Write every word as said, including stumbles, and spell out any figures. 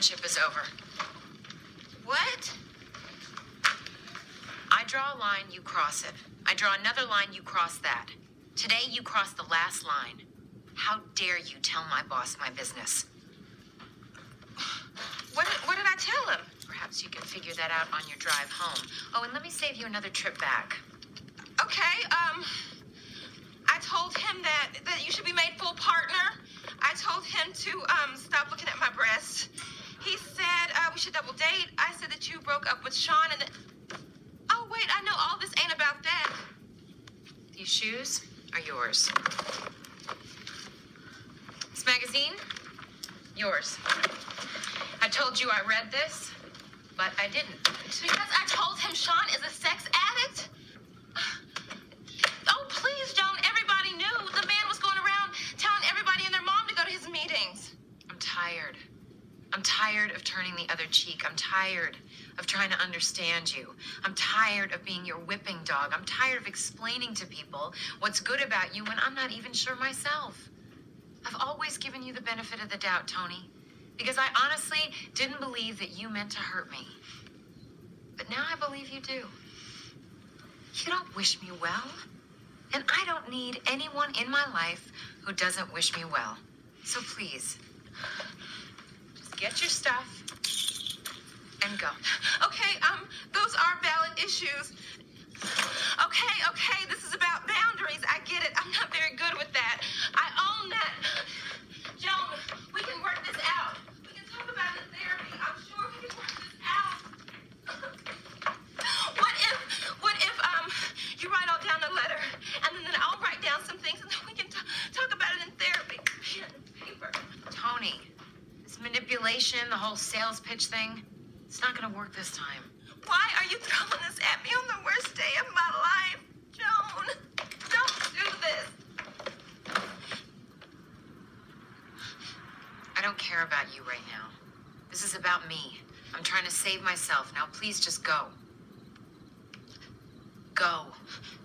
friendship is over. What? I draw a line, you cross it. I draw another line, you cross that. Today, you cross the last line. How dare you tell my boss my business? What did, what did I tell him? Perhaps you can figure that out on your drive home. Oh, and let me save you another trip back. Okay, um, I told him that, that you should be made full partner. I told him to, um, stop looking at my breasts. He said, uh, we should double date. I said that you broke up with Sean and that... Oh, wait, I know all this ain't about that. These shoes are yours. This magazine, yours. I told you I read this, but I didn't. Because I told him Sean is a sex addict? Oh, please, Joan, everybody knew. The man was going around telling everybody and their mom to go to his meetings. I'm tired. I'm tired of turning the other cheek. I'm tired of trying to understand you. I'm tired of being your whipping dog. I'm tired of explaining to people what's good about you when I'm not even sure myself. I've always given you the benefit of the doubt, Toni, because I honestly didn't believe that you meant to hurt me. But now I believe you do. You don't wish me well, and I don't need anyone in my life who doesn't wish me well. So please, just get your stuff and go. Okay, um, those are valid issues. Okay, okay, this is about boundaries. I get it. I'm not very good with that. I own that. Joan, we can work this out. We can talk about it in therapy. I'm sure we can work this out. What if, what if, um, you write all down the letter, and then, then I'll write down some things, and then we can t talk about it in therapy. Pen and paper. Toni, this manipulation, the whole sales pitch thing, it's not gonna work this time. Why are you throwing this at me on the worst day of my life? Joan, don't do this. I don't care about you right now. This is about me. I'm trying to save myself. Now please just go. Go.